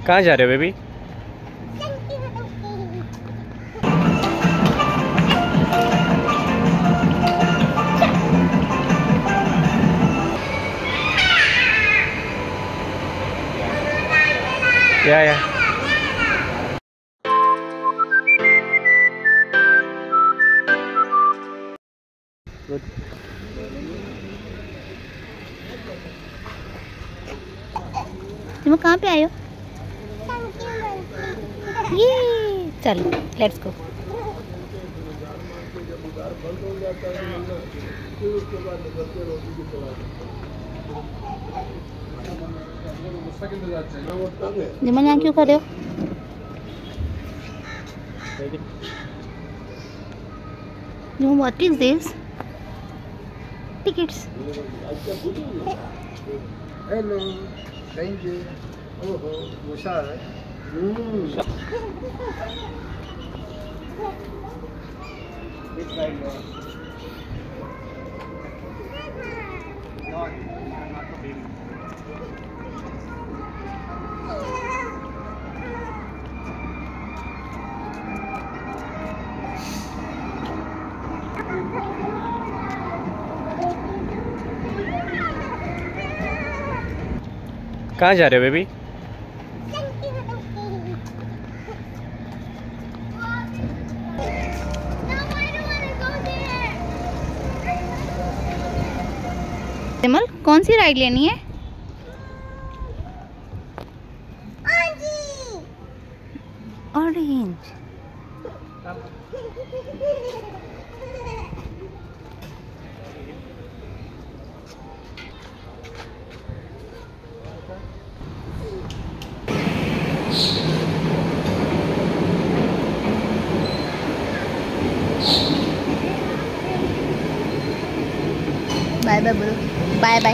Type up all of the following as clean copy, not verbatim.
कहाँ जा रहे हो बेबी? या गुड। तुम कहाँ पे आए हो? ये चलो लेट्स गो। जिमल यहाँ क्यों खड़े हो? What is this? Tickets. Hello, thank you. Oh, besar. Big side. Not a baby. कहाँ जा रहे हो बेबी? जिमल कौन सी राइड लेनी है? ऑरेंज। बाय बाय बोलो, bye bye.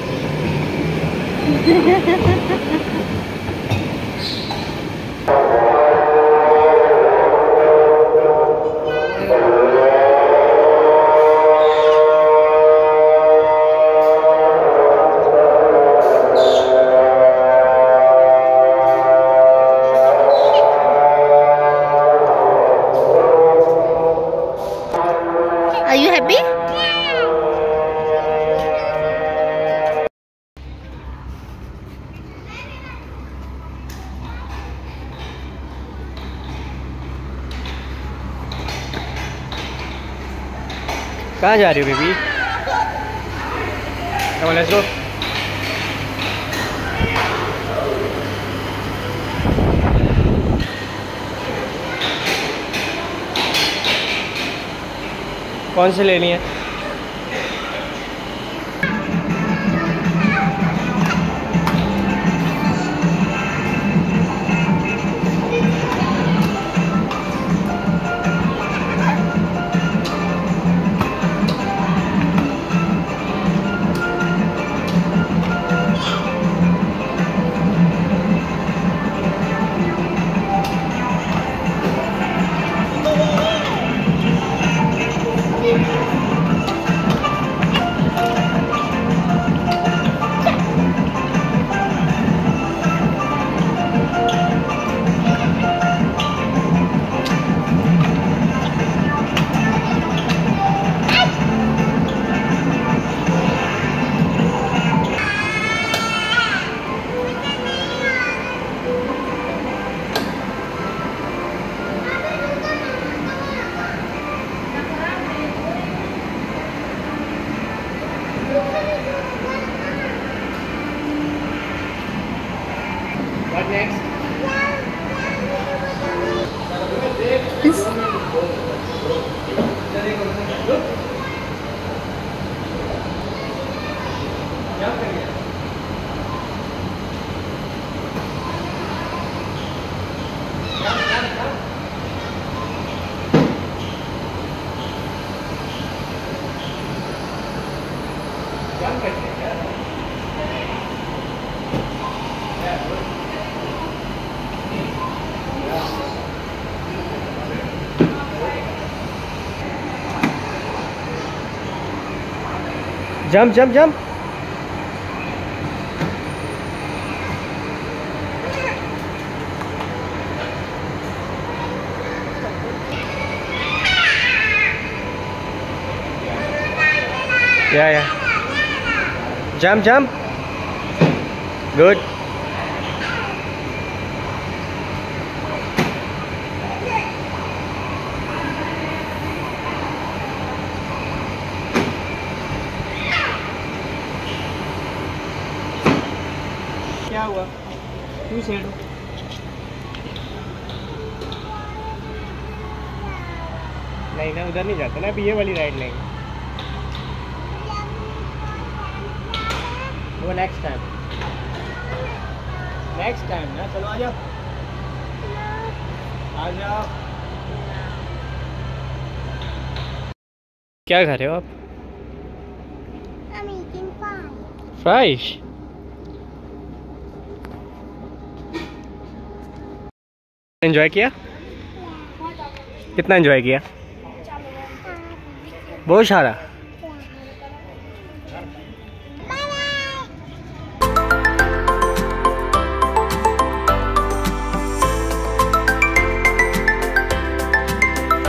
Are you happy? कहाँ जा रही हो baby? Come on, let's go. कौन सी लेनी है? What next? Jump, jump, jump. या जंप जंप गुड। क्या हुआ? क्यों सेड हो? नहीं ना, उधर नहीं जाते ना, अभी ये वाली राइड लेंगे वो नेक्स्ट टाइम ना। चलो आ जाओ आ जाओ। क्या खा रहे हो आप? फ्राइश। एंजॉय किया? कितना एंजॉय किया? बहुत सारा।